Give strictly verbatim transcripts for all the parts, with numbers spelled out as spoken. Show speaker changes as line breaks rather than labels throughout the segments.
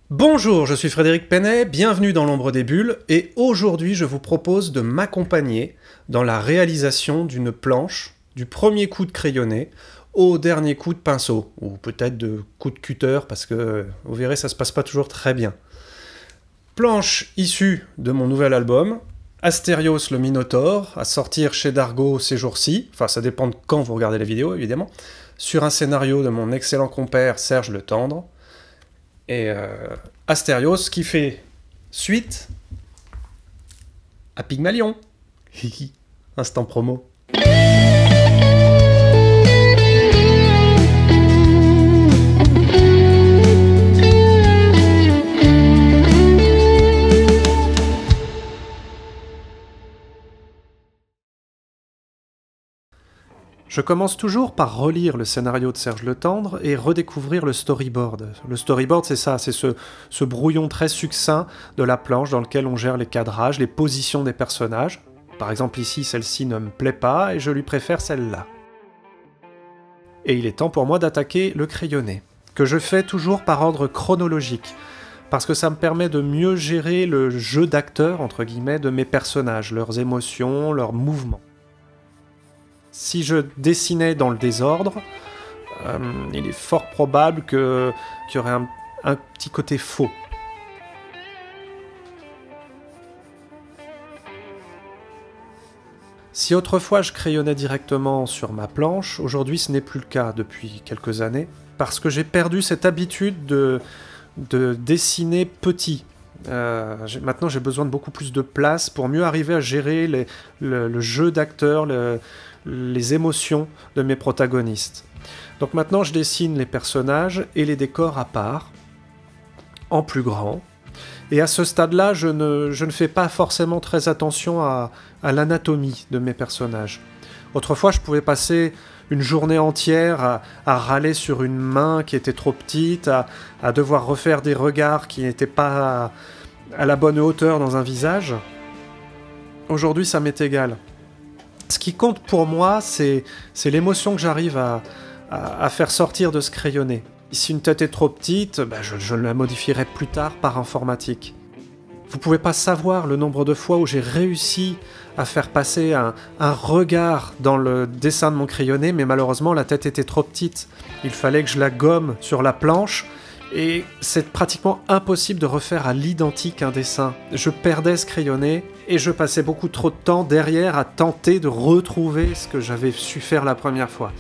Bonjour, je suis Frédéric Pennet, bienvenue dans l'Ombre des Bulles, et aujourd'hui je vous propose de m'accompagner dans la réalisation d'une planche, du premier coup de crayonné au dernier coup de pinceau, ou peut-être de coup de cutter, parce que vous verrez ça se passe pas toujours très bien. Planche issue de mon nouvel album, Astérios le Minotaure, à sortir chez Dargaud ces jours-ci, enfin ça dépend de quand vous regardez la vidéo évidemment, sur un scénario de mon excellent compère Serge Le Tendre, et euh, Astérios qui fait suite à Pygmalion. Instant promo. Je commence toujours par relire le scénario de Serge Le Tendre et redécouvrir le storyboard. Le storyboard, c'est ça, c'est ce, ce brouillon très succinct de la planche dans lequel on gère les cadrages, les positions des personnages. Par exemple ici, celle-ci ne me plaît pas et je lui préfère celle-là. Et il est temps pour moi d'attaquer le crayonné, que je fais toujours par ordre chronologique, parce que ça me permet de mieux gérer le jeu d'acteur, entre guillemets, de mes personnages, leurs émotions, leurs mouvements. Si je dessinais dans le désordre, euh, il est fort probable que, qu'il y aurait un, un petit côté faux. Si autrefois je crayonnais directement sur ma planche, aujourd'hui ce n'est plus le cas depuis quelques années, parce que j'ai perdu cette habitude de, de dessiner petit. Euh, j'ai, maintenant j'ai besoin de beaucoup plus de place pour mieux arriver à gérer les, le, le jeu d'acteur, le, les émotions de mes protagonistes. Donc maintenant je dessine les personnages et les décors à part, en plus grand, et à ce stade-là je ne, je ne fais pas forcément très attention à, à l'anatomie de mes personnages. Autrefois je pouvais passer une journée entière à, à râler sur une main qui était trop petite, à, à devoir refaire des regards qui n'étaient pas à, à la bonne hauteur dans un visage. Aujourd'hui ça m'est égal. Ce qui compte pour moi, c'est, c'est l'émotion que j'arrive à, à, à faire sortir de ce crayonné. Si une tête est trop petite, ben je, je la modifierai plus tard par informatique. Vous pouvez pas savoir le nombre de fois où j'ai réussi à faire passer un, un regard dans le dessin de mon crayonné, mais malheureusement la tête était trop petite. Il fallait que je la gomme sur la planche, et c'est pratiquement impossible de refaire à l'identique un dessin. Je perdais ce crayonné, et je passais beaucoup trop de temps derrière à tenter de retrouver ce que j'avais su faire la première fois.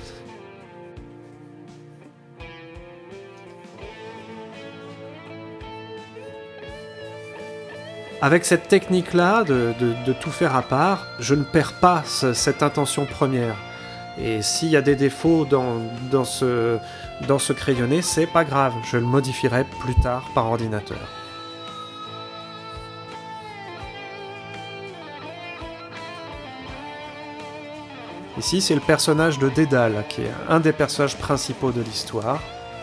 Avec cette technique-là, de, de, de tout faire à part, je ne perds pas ce, cette intention première. Et s'il y a des défauts dans, dans, ce, dans ce crayonné, c'est pas grave, je le modifierai plus tard par ordinateur. Ici, c'est le personnage de Dédale, qui est un des personnages principaux de l'histoire.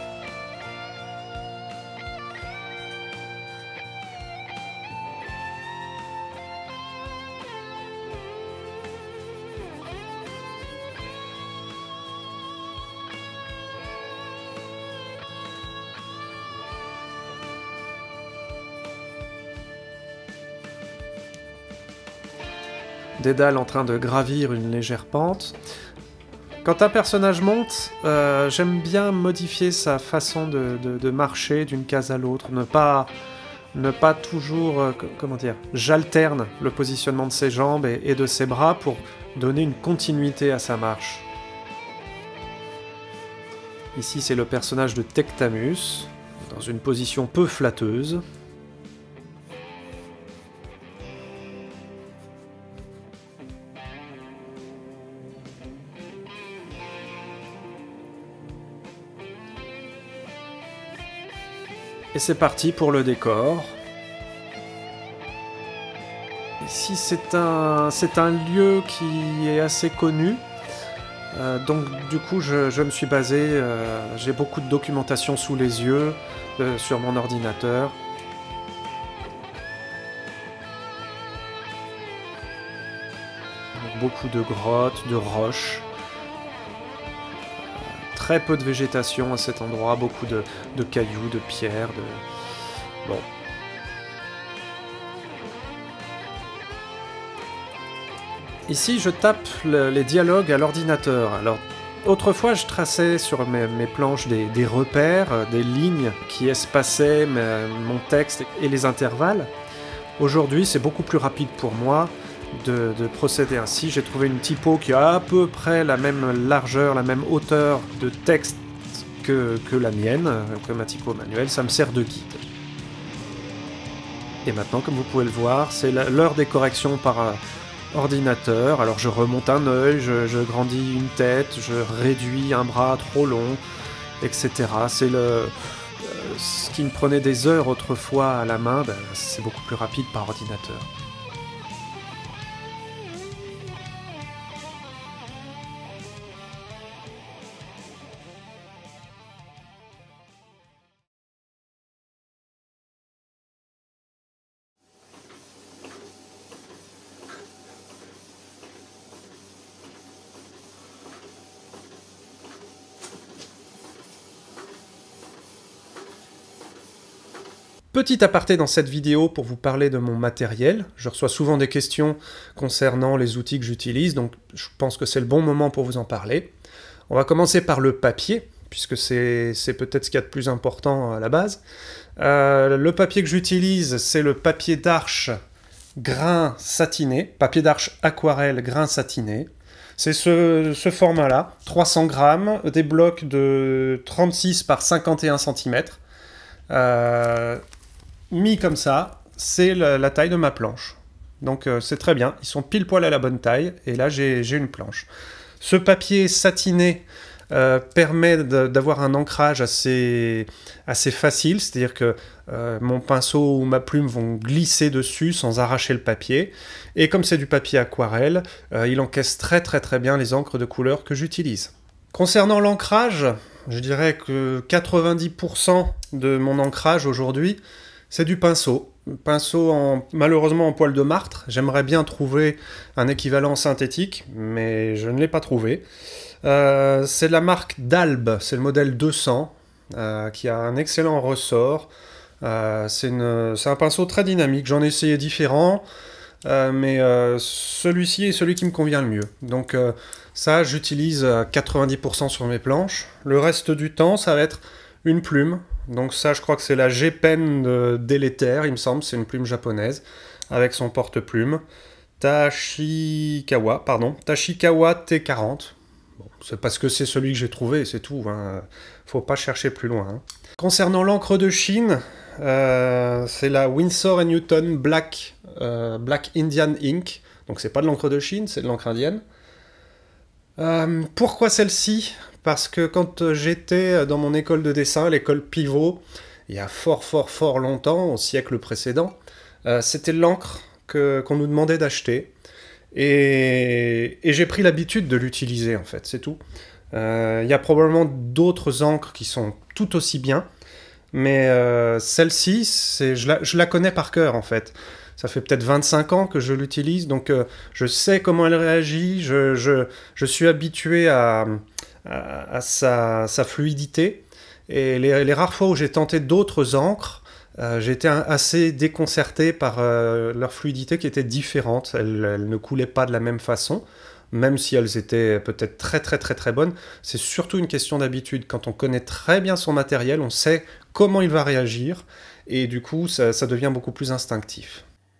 Dédale en train de gravir une légère pente. Quand un personnage monte, euh, j'aime bien modifier sa façon de, de, de marcher d'une case à l'autre, ne pas, ne pas toujours, euh, comment dire, j'alterne le positionnement de ses jambes et, et de ses bras pour donner une continuité à sa marche. Ici c'est le personnage de Tectamus, dans une position peu flatteuse. Et c'est parti pour le décor. Ici c'est un, c'est un lieu qui est assez connu. Euh, donc du coup je, je me suis basé, euh, j'ai beaucoup de documentation sous les yeux euh, sur mon ordinateur. Donc, beaucoup de grottes, de roches. Très peu de végétation à cet endroit, beaucoup de, de cailloux, de pierres, de, Bon. Ici, je tape le, les dialogues à l'ordinateur. Alors, autrefois, je traçais sur mes, mes planches des, des repères, des lignes qui espaçaient mes, mon texte et les intervalles. Aujourd'hui, c'est beaucoup plus rapide pour moi de, de procéder ainsi. J'ai trouvé une typo qui a à peu près la même largeur, la même hauteur de texte que, que la mienne, que ma typo manuelle. Ça me sert de guide. Et maintenant, comme vous pouvez le voir, c'est l'heure des corrections par ordinateur. Alors je remonte un œil, je, je grandis une tête, je réduis un bras trop long, et cetera. C'est le euh, ce qui me prenait des heures autrefois à la main, ben, c'est beaucoup plus rapide par ordinateur. Petit aparté dans cette vidéo pour vous parler de mon matériel. Je reçois souvent des questions concernant les outils que j'utilise, donc je pense que c'est le bon moment pour vous en parler. On va commencer par le papier, puisque c'est peut-être ce qu'il y a de plus important à la base. Euh, le papier que j'utilise, c'est le papier d'arche grain satiné, papier d'arche aquarelle grain satiné. C'est ce, ce format-là, trois cents grammes, des blocs de trente-six par cinquante et un centimètres. Euh, mis comme ça, c'est la, la taille de ma planche. Donc euh, c'est très bien, ils sont pile poil à la bonne taille, et là j'ai une planche. Ce papier satiné euh, permet d'avoir un ancrage assez, assez facile, c'est-à-dire que euh, mon pinceau ou ma plume vont glisser dessus sans arracher le papier, et comme c'est du papier aquarelle, euh, il encaisse très très très bien les encres de couleur que j'utilise. Concernant l'ancrage, je dirais que quatre-vingt-dix pour cent de mon ancrage aujourd'hui, c'est du pinceau. Pinceau en, malheureusement en poil de martre. J'aimerais bien trouver un équivalent synthétique, mais je ne l'ai pas trouvé. Euh, c'est de la marque Dalb, c'est le modèle deux cents, euh, qui a un excellent ressort. Euh, c'est un pinceau très dynamique, j'en ai essayé différents, euh, mais euh, celui-ci est celui qui me convient le mieux. Donc euh, ça, j'utilise quatre-vingt-dix pour cent sur mes planches. Le reste du temps, ça va être une plume. Donc ça, je crois que c'est la G-Pen délétère, il me semble, c'est une plume japonaise, avec son porte-plume. Tachikawa, pardon, Tachikawa T quarante. Bon, c'est parce que c'est celui que j'ai trouvé, c'est tout, hein. Faut pas chercher plus loin. Hein. Concernant l'encre de Chine, euh, c'est la Winsor et Newton Black, euh, Black Indian Ink. Donc c'est pas de l'encre de Chine, c'est de l'encre indienne. Euh, pourquoi celle-ci? Parce que quand j'étais dans mon école de dessin, l'école Pivot, il y a fort fort fort longtemps, au siècle précédent, euh, c'était l'encre qu'on nous demandait d'acheter. Et, et j'ai pris l'habitude de l'utiliser en fait, c'est tout. Euh, il y a probablement d'autres encres qui sont tout aussi bien, mais euh, celle-ci, je la, je la connais par cœur en fait. Ça fait peut-être vingt-cinq ans que je l'utilise, donc euh, je sais comment elle réagit, je, je, je suis habitué à, à, à sa, sa fluidité. Et les, les rares fois où j'ai tenté d'autres encres, euh, j'ai été assez déconcerté par euh, leur fluidité qui était différente. Elles, elles ne coulaient pas de la même façon, même si elles étaient peut-être très très très très bonnes. C'est surtout une question d'habitude. Quand on connaît très bien son matériel, on sait comment il va réagir, et du coup, ça, ça devient beaucoup plus instinctif.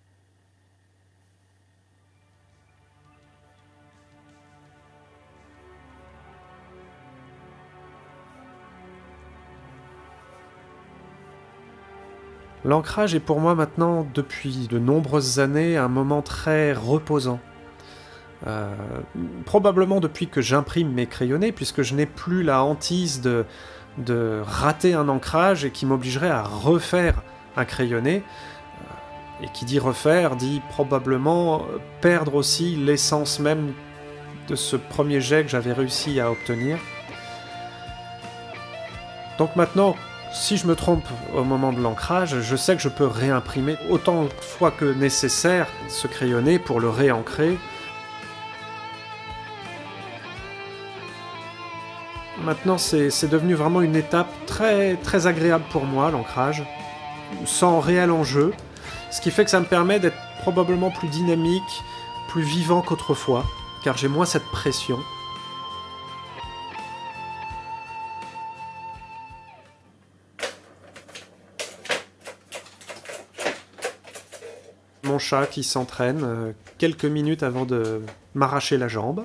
L'ancrage est pour moi maintenant, depuis de nombreuses années, un moment très reposant. Euh, probablement depuis que j'imprime mes crayonnés, puisque je n'ai plus la hantise de, de rater un ancrage et qui m'obligerait à refaire un crayonné. Et qui dit refaire, dit probablement perdre aussi l'essence même de ce premier jet que j'avais réussi à obtenir. Donc maintenant, si je me trompe au moment de l'ancrage, je sais que je peux réimprimer autant de fois que nécessaire ce crayonné pour le réancrer. Maintenant, c'est devenu vraiment une étape très, très agréable pour moi, l'ancrage. sans réel enjeu, ce qui fait que ça me permet d'être probablement plus dynamique, plus vivant qu'autrefois, car j'ai moins cette pression. Mon chat qui s'entraîne euh, quelques minutes avant de m'arracher la jambe.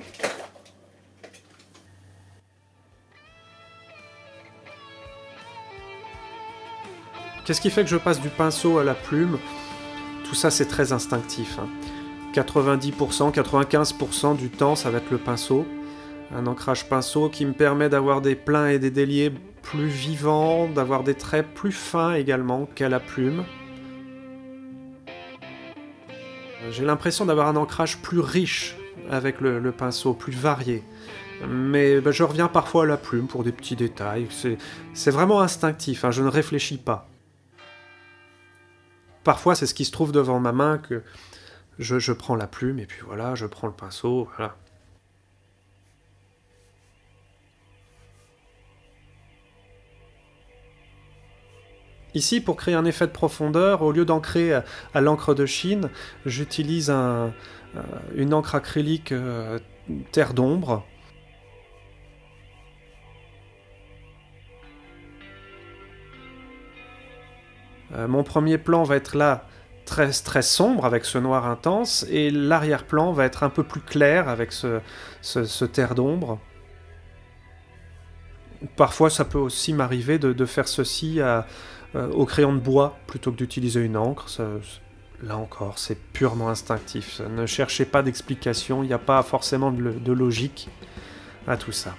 Qu'est-ce qui fait que je passe du pinceau à la plume? Tout ça, c'est très instinctif. Hein. quatre-vingt-dix pour cent, quatre-vingt-quinze pour cent du temps, ça va être le pinceau. Un ancrage pinceau qui me permet d'avoir des pleins et des déliés plus vivants, d'avoir des traits plus fins également qu'à la plume. J'ai l'impression d'avoir un ancrage plus riche avec le, le pinceau, plus varié. Mais ben, je reviens parfois à la plume pour des petits détails. C'est vraiment instinctif, hein, je ne réfléchis pas. Parfois, c'est ce qui se trouve devant ma main que je, je prends la plume et puis voilà, je prends le pinceau, voilà. Ici, pour créer un effet de profondeur, au lieu d'ancrer à, à l'encre de Chine, j'utilise un, euh, une encre acrylique euh, terre d'ombre. Euh, mon premier plan va être là, très, très sombre, avec ce noir intense, et l'arrière-plan va être un peu plus clair, avec ce, ce, ce terre d'ombre. Parfois, ça peut aussi m'arriver de, de faire ceci à, euh, au crayon de bois, plutôt que d'utiliser une encre. Ça, là encore, c'est purement instinctif. Ça, ne cherchez pas d'explication, il n'y a pas forcément de, de logique à tout ça.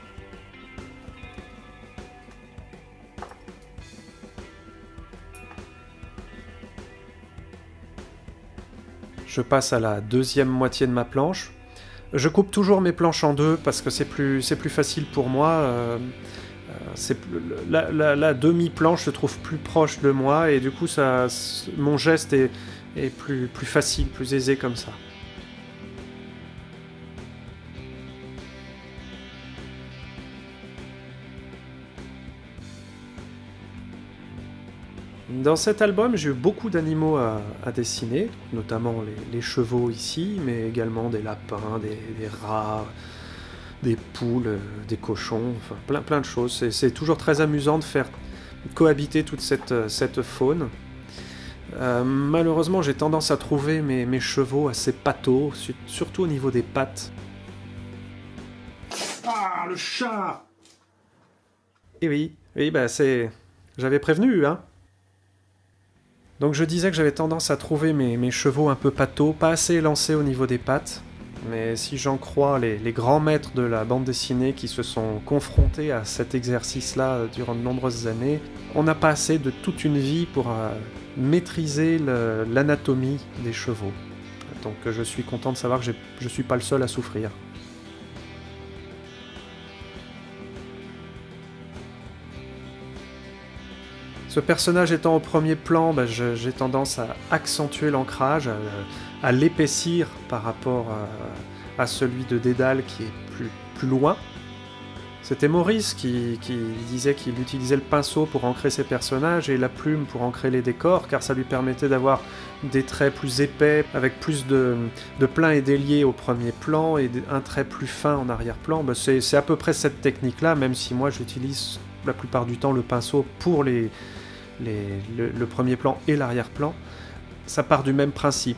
Je passe à la deuxième moitié de ma planche. Je coupe toujours mes planches en deux parce que c'est plus, c'est plus facile pour moi. Euh, c'est, la, la, la demi-planche se trouve plus proche de moi et du coup ça, mon geste est, est plus, plus facile, plus aisé comme ça. Dans cet album, j'ai eu beaucoup d'animaux à, à dessiner, notamment les, les chevaux ici, mais également des lapins, des, des rats, des poules, euh, des cochons, enfin plein, plein de choses. C'est, c'est toujours très amusant de faire cohabiter toute cette, cette faune. Euh, malheureusement, j'ai tendance à trouver mes, mes chevaux assez pâteaux, surtout au niveau des pattes. Ah, le chat! Et oui, oui, bah c'est... J'avais prévenu, hein. Donc je disais que j'avais tendance à trouver mes, mes chevaux un peu pâteaux, pas assez élancés au niveau des pattes, mais si j'en crois les, les grands maîtres de la bande dessinée qui se sont confrontés à cet exercice-là durant de nombreuses années, on n'a pas assez de toute une vie pour euh, maîtriser le, l'anatomie des chevaux. Donc je suis content de savoir que je ne suis pas le seul à souffrir. Ce personnage étant au premier plan, bah, je, j'ai tendance à accentuer l'ancrage, à, à l'épaissir par rapport à, à celui de Dédale qui est plus, plus loin. C'était Maurice qui, qui disait qu'il utilisait le pinceau pour ancrer ses personnages et la plume pour ancrer les décors, car ça lui permettait d'avoir des traits plus épais, avec plus de, de pleins et déliés au premier plan et un trait plus fin en arrière-plan. Bah, c'est, c'est à peu près cette technique-là, même si moi j'utilise la plupart du temps le pinceau pour les... Les, le, le premier plan et l'arrière-plan, ça part du même principe.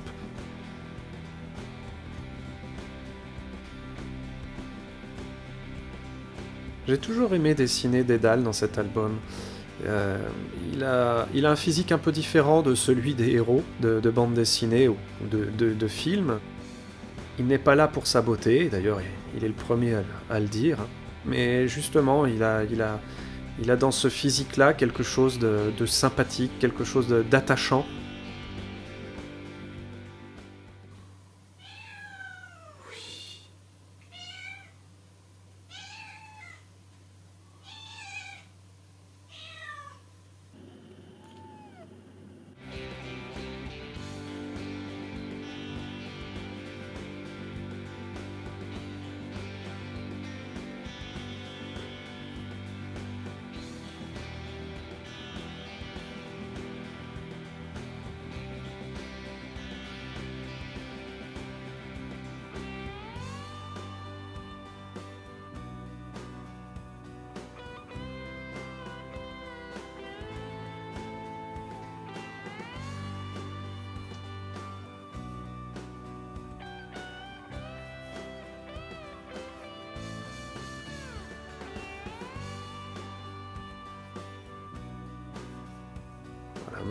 J'ai toujours aimé dessiner Dédale dans cet album. Euh, il, a, il a un physique un peu différent de celui des héros de, de bande dessinée ou de, de, de films. Il n'est pas là pour sa beauté, d'ailleurs il, il est le premier à, à le dire, mais justement il a... Il a Il a dans ce physique-là quelque chose de, de sympathique, quelque chose de, d'attachant.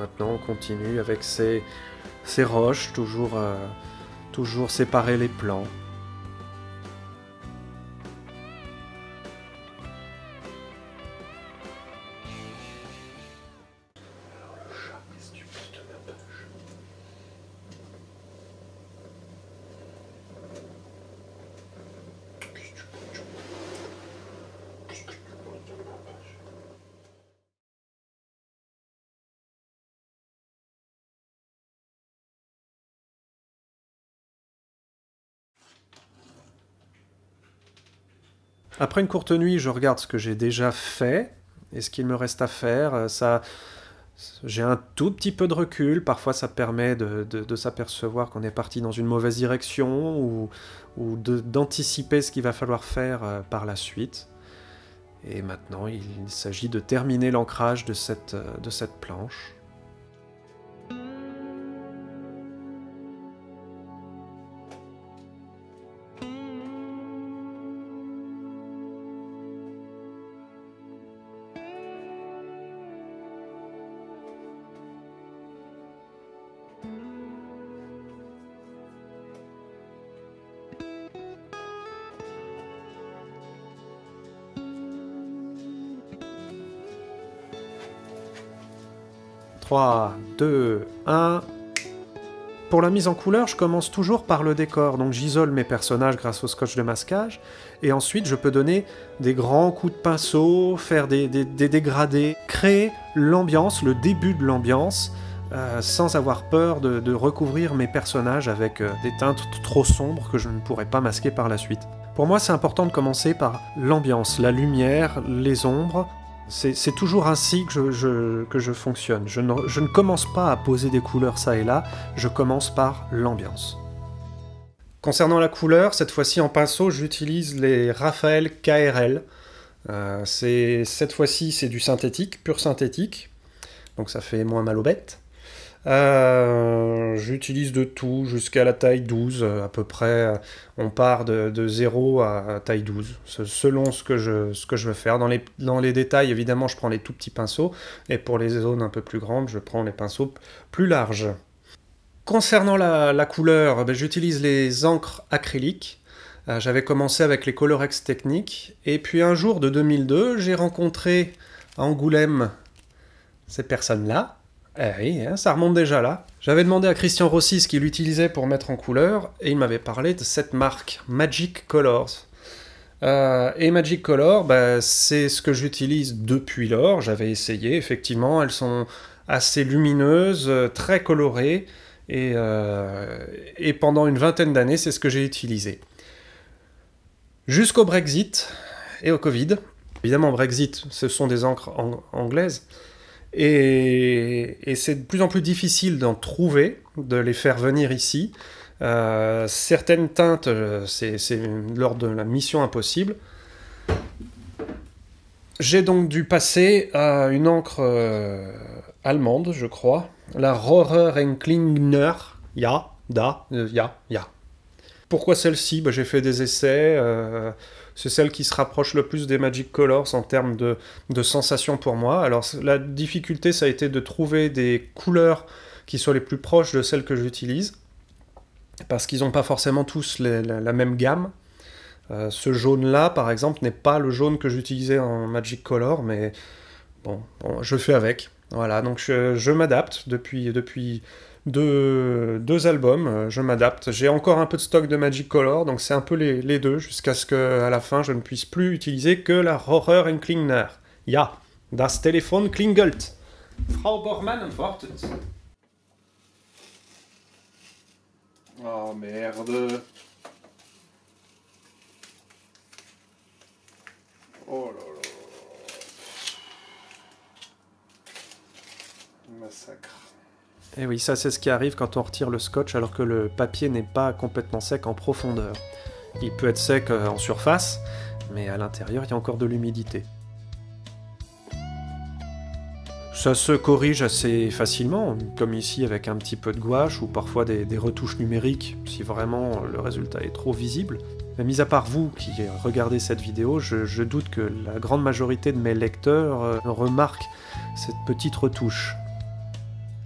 maintenant on continue avec ces, ces roches, toujours, euh, toujours séparer les plans. Après une courte nuit, je regarde ce que j'ai déjà fait et ce qu'il me reste à faire. Ça, j'ai un tout petit peu de recul. Parfois, ça permet de, de, de s'apercevoir qu'on est parti dans une mauvaise direction ou, ou de, d'anticiper ce qu'il va falloir faire euh, par la suite. Et maintenant, il s'agit de terminer l'ancrage de cette, de cette planche. trois, deux, un... Pour la mise en couleur, je commence toujours par le décor, donc j'isole mes personnages grâce au scotch de masquage, et ensuite je peux donner des grands coups de pinceau, faire des, des, des dégradés, créer l'ambiance, le début de l'ambiance, euh, sans avoir peur de, de recouvrir mes personnages avec euh, des teintes trop sombres que je ne pourrais pas masquer par la suite. Pour moi, c'est important de commencer par l'ambiance, la lumière, les ombres. C'est toujours ainsi que je, je, que je fonctionne. Je ne, je ne commence pas à poser des couleurs ça et là, je commence par l'ambiance. Concernant la couleur, cette fois-ci en pinceau, j'utilise les Raphael K R L. Euh, cette fois-ci, c'est du synthétique, pur synthétique, donc ça fait moins mal aux bêtes. Euh, J'utilise de tout jusqu'à la taille douze, à peu près. On part de, de zéro à taille douze, selon ce que je, ce que je veux faire. Dans les, dans les détails, évidemment, je prends les tout petits pinceaux, et pour les zones un peu plus grandes, je prends les pinceaux plus larges. Concernant la, la couleur, ben, j'utilise les encres acryliques. Euh, J'avais commencé avec les Colorex Techniques, et puis un jour de deux mille deux, j'ai rencontré à Angoulême ces personnes-là. Eh oui, hein, ça remonte déjà là. J'avais demandé à Christian Rossi ce qu'il utilisait pour mettre en couleur, et il m'avait parlé de cette marque, Magic Colors. Euh, et Magic Color, bah, c'est ce que j'utilise depuis lors. J'avais essayé, effectivement, elles sont assez lumineuses, très colorées, et, euh, et pendant une vingtaine d'années, c'est ce que j'ai utilisé. Jusqu'au Brexit et au Covid. Évidemment, Brexit, ce sont des encres ang anglaises, et, et c'est de plus en plus difficile d'en trouver, de les faire venir ici. Euh, certaines teintes, c'est lors de la mission impossible. J'ai donc dû passer à une encre euh, allemande, je crois, la Rohrer Enklingner, ya, da, euh, ya, ya. Pourquoi celle-ci? Bah, j'ai fait des essais, euh, c'est celle qui se rapproche le plus des Magic Colors en termes de, de sensation pour moi. Alors la difficulté, ça a été de trouver des couleurs qui soient les plus proches de celles que j'utilise, parce qu'ils n'ont pas forcément tous les, la, la même gamme. Euh, ce jaune-là, par exemple, n'est pas le jaune que j'utilisais en Magic Color, mais bon, bon, je fais avec. Voilà, donc je, je m'adapte depuis, depuis deux, deux albums, je m'adapte. J'ai encore un peu de stock de Magic Color, donc c'est un peu les, les deux, jusqu'à ce qu'à la fin, je ne puisse plus utiliser que la Rohrer Enklingner. Ja, das Telefon klingelt. Frau Bormann wartet. Oh merde. Oh là là. Massacre. Et oui, ça c'est ce qui arrive quand on retire le scotch alors que le papier n'est pas complètement sec en profondeur. Il peut être sec en surface, mais à l'intérieur il y a encore de l'humidité. Ça se corrige assez facilement, comme ici avec un petit peu de gouache ou parfois des, des retouches numériques si vraiment le résultat est trop visible. Mais mis à part vous qui regardez cette vidéo, je, je doute que la grande majorité de mes lecteurs euh, remarquent cette petite retouche.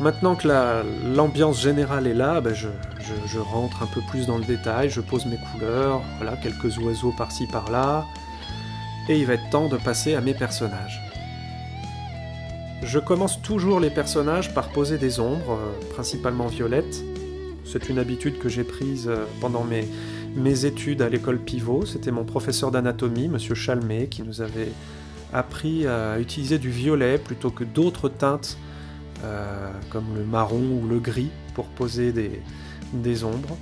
Maintenant que la- l'ambiance générale est là, ben je, je- je rentre un peu plus dans le détail, je pose mes couleurs, voilà, quelques oiseaux par-ci par-là, et il va être temps de passer à mes personnages. Je commence toujours les personnages par poser des ombres, euh, principalement violettes. C'est une habitude que j'ai prise euh, pendant mes, mes études à l'école Pivot. C'était mon professeur d'anatomie, monsieur Chalmet, qui nous avait appris à utiliser du violet plutôt que d'autres teintes euh, comme le marron ou le gris pour poser des, des ombres.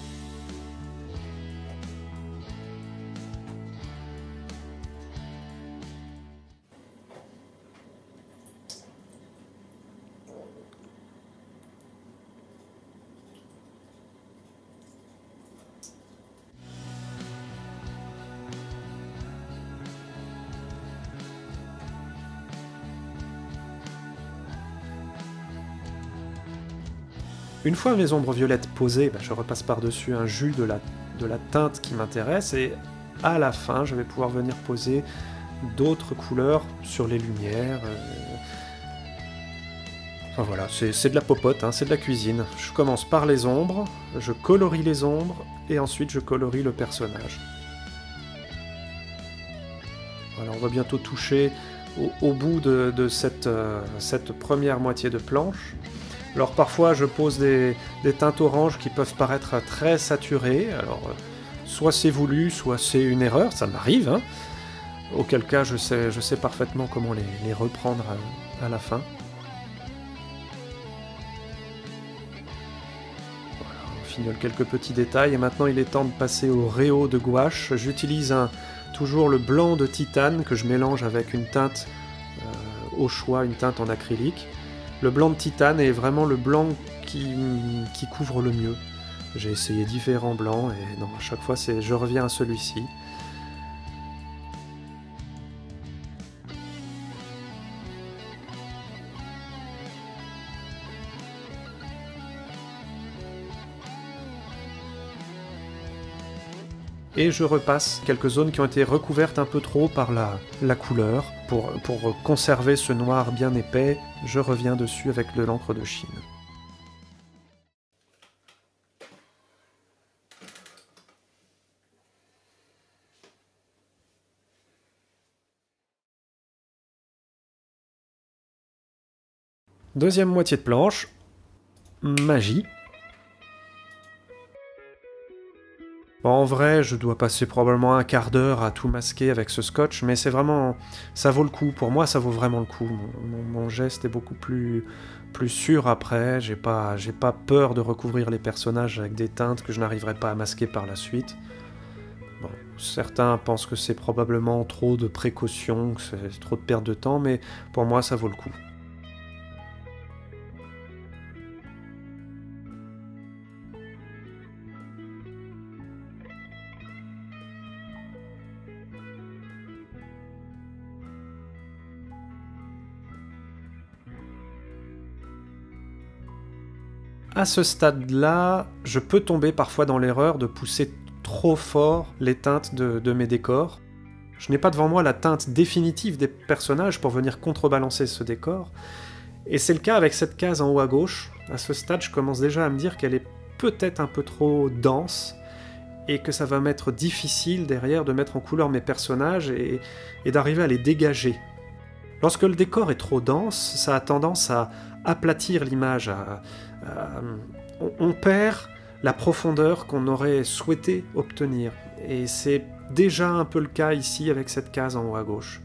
Une fois mes ombres violettes posées, bah, je repasse par-dessus un jus de la, de la teinte qui m'intéresse et à la fin, je vais pouvoir venir poser d'autres couleurs sur les lumières. Euh... Enfin voilà, c'est de la popote, hein, c'est de la cuisine. Je commence par les ombres, je colorie les ombres et ensuite je colorie le personnage. Voilà, on va bientôt toucher au, au bout de, de cette, euh, cette première moitié de planche. Alors parfois je pose des, des teintes oranges qui peuvent paraître très saturées, alors euh, soit c'est voulu, soit c'est une erreur, ça m'arrive, hein. Auquel cas je sais, je sais parfaitement comment les, les reprendre à, à la fin. Voilà, on fignole quelques petits détails et maintenant il est temps de passer au réau de gouache. J'utilise un, toujours le blanc de titane que je mélange avec une teinte euh, au choix, une teinte en acrylique. Le blanc de titane est vraiment le blanc qui, qui couvre le mieux. J'ai essayé différents blancs et non, à chaque fois c'est je reviens à celui-ci. Et je repasse quelques zones qui ont été recouvertes un peu trop par la, la couleur. Pour, pour conserver ce noir bien épais, je reviens dessus avec de l'encre de Chine. Deuxième moitié de planche, magie. Bon, en vrai, je dois passer probablement un quart d'heure à tout masquer avec ce scotch, mais c'est vraiment... ça vaut le coup. Pour moi, ça vaut vraiment le coup. Mon, mon, mon geste est beaucoup plus, plus sûr après. J'ai pas, j'ai pas peur de recouvrir les personnages avec des teintes que je n'arriverai pas à masquer par la suite. Bon, certains pensent que c'est probablement trop de précautions, que c'est trop de perte de temps, mais pour moi, ça vaut le coup. À ce stade-là, je peux tomber parfois dans l'erreur de pousser trop fort les teintes de, de mes décors. Je n'ai pas devant moi la teinte définitive des personnages pour venir contrebalancer ce décor. Et c'est le cas avec cette case en haut à gauche. À ce stade, je commence déjà à me dire qu'elle est peut-être un peu trop dense et que ça va m'être difficile derrière de mettre en couleur mes personnages et, et d'arriver à les dégager. Lorsque le décor est trop dense, ça a tendance à aplatir l'image. À, à, on, on perd la profondeur qu'on aurait souhaité obtenir. Et c'est déjà un peu le cas ici avec cette case en haut à gauche.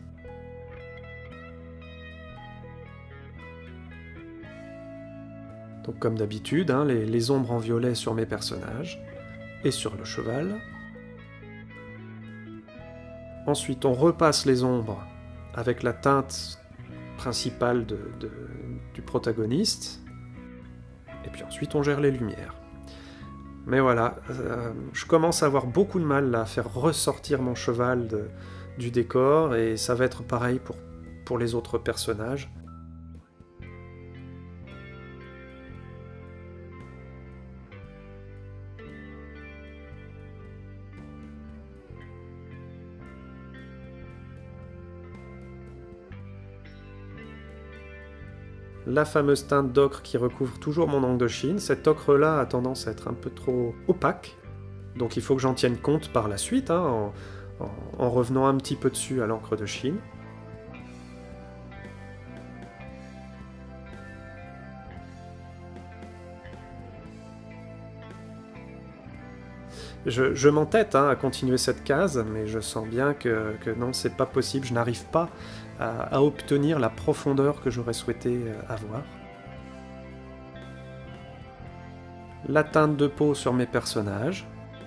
Donc comme d'habitude, hein, les, les ombres en violet sur mes personnages et sur le cheval. Ensuite, on repasse les ombres avec la teinte principale de, de, du protagoniste. Et puis ensuite, on gère les lumières. Mais voilà, euh, je commence à avoir beaucoup de mal là, à faire ressortir mon cheval de, du décor, et ça va être pareil pour, pour les autres personnages. la fameuse teinte d'ocre qui recouvre toujours mon encre de Chine. Cette ocre-là a tendance à être un peu trop opaque, donc il faut que j'en tienne compte par la suite, hein, en, en, en revenant un petit peu dessus à l'encre de Chine. Je, je m'entête hein, à continuer cette case, mais je sens bien que, que non, c'est pas possible, je n'arrive pas à, à obtenir la profondeur que j'aurais souhaité avoir. La teinte de peau sur mes personnages.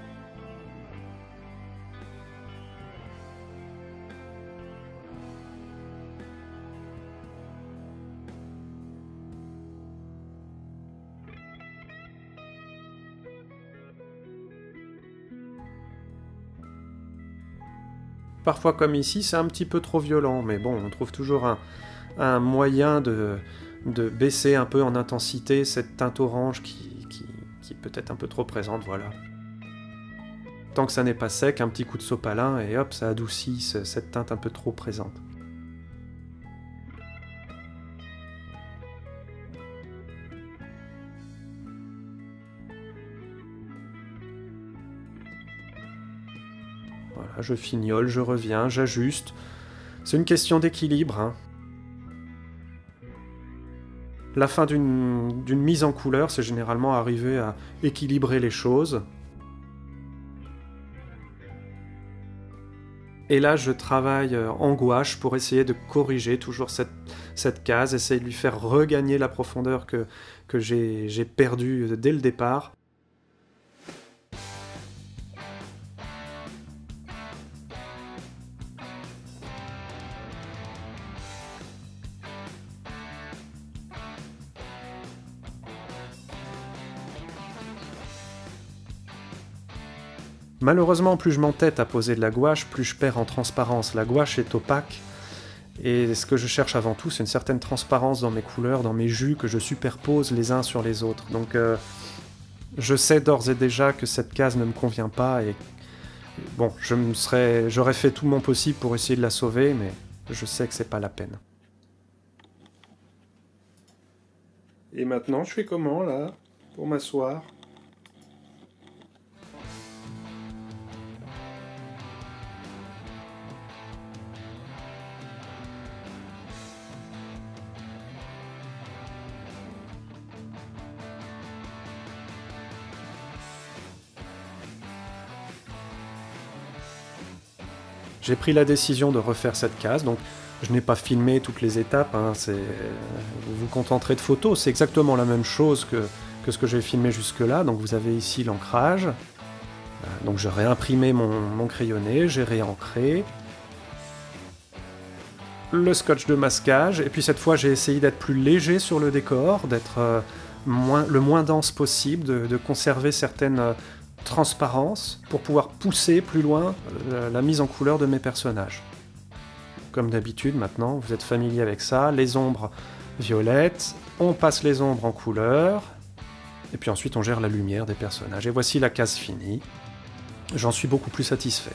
Parfois comme ici, c'est un petit peu trop violent, mais bon, on trouve toujours un, un moyen de, de baisser un peu en intensité cette teinte orange qui, qui, qui est peut-être un peu trop présente, voilà. Tant que ça n'est pas sec, un petit coup de sopalin et hop, ça adoucit cette teinte un peu trop présente. Voilà, je fignole, je reviens, j'ajuste. C'est une question d'équilibre, hein. La fin d'une d'une mise en couleur, c'est généralement arriver à équilibrer les choses. Et là, je travaille en gouache pour essayer de corriger toujours cette, cette case, essayer de lui faire regagner la profondeur que, que j'ai j'ai perdue dès le départ. Malheureusement, plus je m'entête à poser de la gouache, plus je perds en transparence. La gouache est opaque, et ce que je cherche avant tout, c'est une certaine transparence dans mes couleurs, dans mes jus, que je superpose les uns sur les autres. Donc euh, je sais d'ores et déjà que cette case ne me convient pas, et bon, je me serais, j'aurais fait tout mon possible pour essayer de la sauver, mais je sais que c'est pas la peine. Et maintenant, je fais comment, là, pour m'asseoir ? J'ai pris la décision de refaire cette case, donc je n'ai pas filmé toutes les étapes, hein, c'est... vous vous contenterez de photos, c'est exactement la même chose que, que ce que j'ai filmé jusque-là, donc vous avez ici l'ancrage, euh, donc j'ai réimprimé mon, mon crayonné, j'ai réancré, le scotch de masquage, et puis cette fois j'ai essayé d'être plus léger sur le décor, d'être euh, moins, le moins dense possible, de, de conserver certaines... Euh, transparence pour pouvoir pousser plus loin euh, la mise en couleur de mes personnages. Comme d'habitude maintenant, vous êtes familier avec ça, les ombres violettes, on passe les ombres en couleur, et puis ensuite on gère la lumière des personnages. Et voici la case finie. J'en suis beaucoup plus satisfait.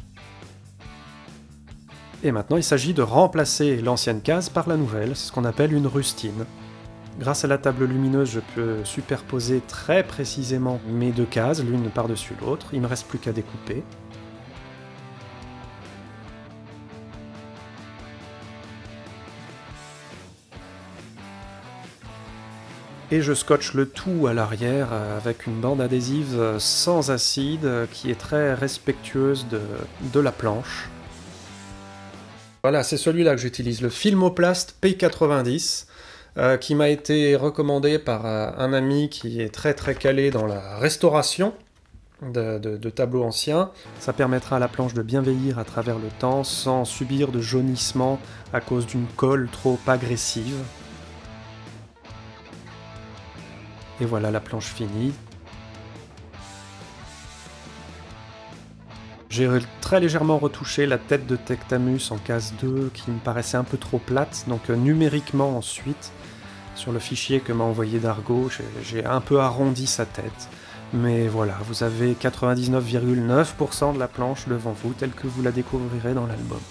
Et maintenant il s'agit de remplacer l'ancienne case par la nouvelle, c'est ce qu'on appelle une rustine. Grâce à la table lumineuse, je peux superposer très précisément mes deux cases, l'une par-dessus l'autre. Il ne me reste plus qu'à découper. Et je scotche le tout à l'arrière avec une bande adhésive sans acide qui est très respectueuse de, de la planche. Voilà, c'est celui-là que j'utilise, le Filmoplast P quatre-vingt-dix. Euh, qui m'a été recommandé par euh, un ami qui est très très calé dans la restauration de, de, de tableaux anciens. Ça permettra à la planche de bien vieillir à travers le temps sans subir de jaunissement à cause d'une colle trop agressive. Et voilà la planche finie. J'ai très légèrement retouché la tête de Tectamus en case deux qui me paraissait un peu trop plate, donc euh, numériquement ensuite, sur le fichier que m'a envoyé Dargo, j'ai un peu arrondi sa tête. Mais voilà, vous avez quatre-vingt-dix-neuf virgule neuf pour cent de la planche devant vous, telle que vous la découvrirez dans l'album.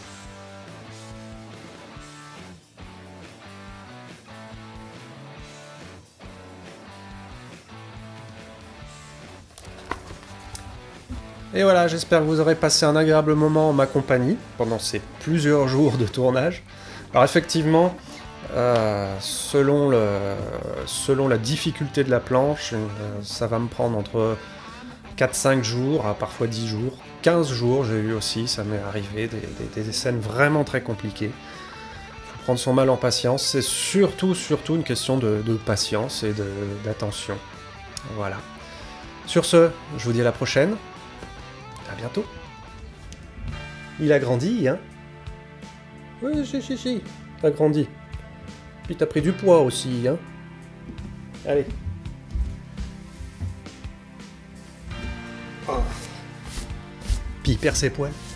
Et voilà, j'espère que vous aurez passé un agréable moment en ma compagnie pendant ces plusieurs jours de tournage. Alors effectivement, euh, selon, le, selon la difficulté de la planche, euh, ça va me prendre entre quatre cinq jours, à parfois dix jours, quinze jours j'ai eu aussi, ça m'est arrivé, des, des, des scènes vraiment très compliquées. Faut prendre son mal en patience, c'est surtout, surtout une question de, de patience et d'attention. Voilà. Sur ce, je vous dis à la prochaine. À bientôt. Il a grandi, hein? Oui, si, si, si. T'as grandi. Puis t'as pris du poids aussi, hein? Allez. Oh. Puis il perd ses poils.